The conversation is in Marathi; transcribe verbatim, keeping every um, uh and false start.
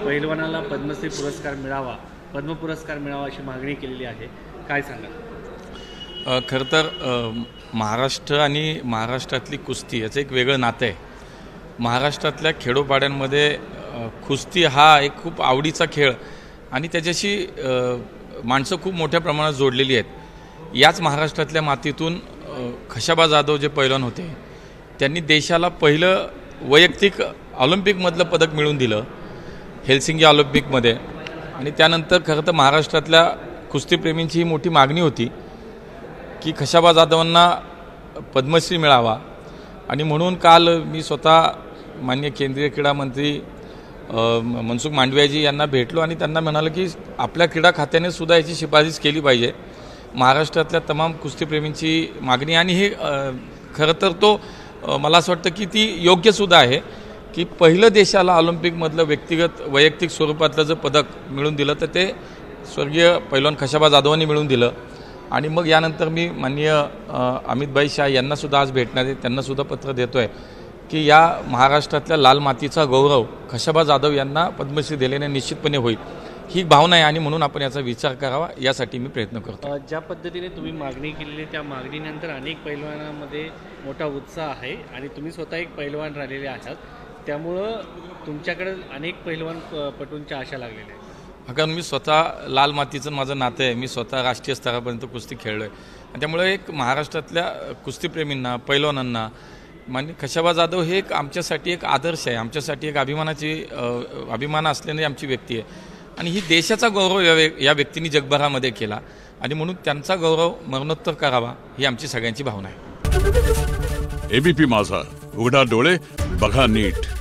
पैलवानाला पद्मश्री पुरस्कार मिळावा, पद्म पुरस्कार मिळावा अशी मागणी केलेली आहे, काय सांगाल? खरं तर महाराष्ट्र आणि महाराष्ट्रातली कुस्ती याचं एक वेगळं नातं आहे। महाराष्ट्रातल्या खेडोपाड्यांमध्ये कुस्ती हा एक खूप आवडीचा खेळ आणि त्याच्याशी माणसं खूप मोठ्या प्रमाणात जोडलेली आहेत। याच महाराष्ट्रातल्या मातीतून खशाबा जाधव जे पैलवान होते त्यांनी देशाला पहिलं वैयक्तिक ऑलिम्पिकमधलं पदक मिळवून दिलं हेल्सिंकी ऑलिम्पिकमध्ये। आणि त्यानंतर खरं तर महाराष्ट्रातल्या कुस्तीप्रेमींची ही मोठी मागणी होती की खशाबा जाधवांना पद्मश्री मिळावा। आणि म्हणून काल मी स्वतः माननीय केंद्रीय क्रीडा मंत्री मनसुख मांडवियाजी यांना भेटलो आणि त्यांना म्हणालो की आपल्या क्रीडा खात्याने सुद्धा याची शिफारस केली पाहिजे। महाराष्ट्रातल्या तमाम कुस्तीप्रेमींची मागणी आणि हे खरं तर तो मला असं वाटतं की ती योग्यसुद्धा आहे की पहिलं देशाला ऑलिम्पिकमधलं व्यक्तिगत वैयक्तिक स्वरूपातलं जर पदक मिळवून दिलं तर ते स्वर्गीय पैलवान खशाबा जाधवांनी मिळवून दिलं। आणि मग यानंतर मी माननीय अमितभाई शाह यांनासुद्धा आज भेटणार आहे, त्यांनासुद्धा पत्र देतो आहे की या महाराष्ट्रातल्या लाल मातीचा गौरव खशाबा जाधव यांना पद्मश्री दिल्याने निश्चितपणे होईल, ही भावना आहे। आणि म्हणून आपण याचा विचार करावा यासाठी मी प्रयत्न करतो। ज्या पद्धतीने तुम्ही मागणी केलेली त्या मागणीनंतर अनेक पैलवानांमध्ये मोठा उत्साह आहे आणि तुम्ही स्वतः एक पैलवान राहिलेले आहात, त्यामुळं तुमच्याकडे अनेक पैलवान पटूंच्या आशा लागलेल्या आहेत। कारण मी स्वतः लाल मातीचं माझं नातं आहे, मी स्वतः राष्ट्रीय स्तरापर्यंत कुस्ती खेळलो आहे आणि त्यामुळे एक महाराष्ट्रातल्या कुस्तीप्रेमींना पैलवानांना माननीय खशाबा जाधव हे एक आमच्यासाठी एक आदर्श आहे, आमच्यासाठी एक अभिमानाची अभिमान असलेली आमची व्यक्ती आहे आणि ही देशाचा गौरव या व्यक्तींनी जगभरामध्ये केला आणि म्हणून त्यांचा गौरव मरणोत्तर करावा ही आमची सगळ्यांची भावना आहे। एबीपी माझा, उघडा डोळे बघा नीट।